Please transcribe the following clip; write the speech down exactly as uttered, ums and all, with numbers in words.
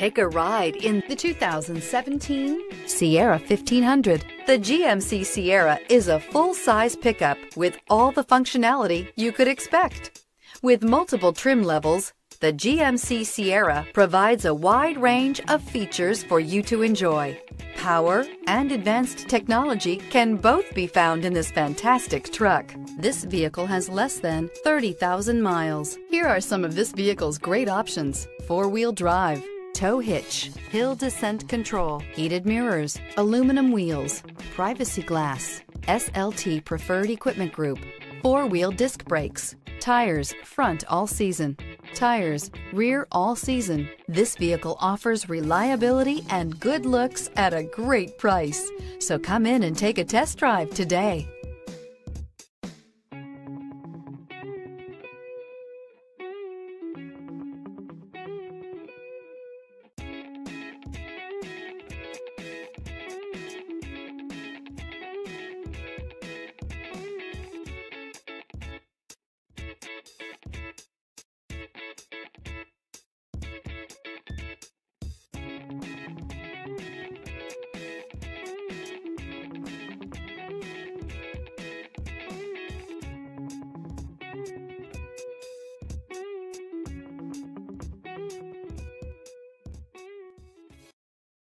Take a ride in the two thousand seventeen Sierra fifteen hundred. The G M C Sierra is a full-size pickup with all the functionality you could expect. With multiple trim levels, the G M C Sierra provides a wide range of features for you to enjoy. Power and advanced technology can both be found in this fantastic truck. This vehicle has less than thirty thousand miles. Here are some of this vehicle's great options: four-wheel drive, tow hitch, hill descent control, heated mirrors, aluminum wheels, privacy glass, S L T preferred equipment group, four-wheel disc brakes, tires front all season, tires rear all season. This vehicle offers reliability and good looks at a great price. So come in and take a test drive today.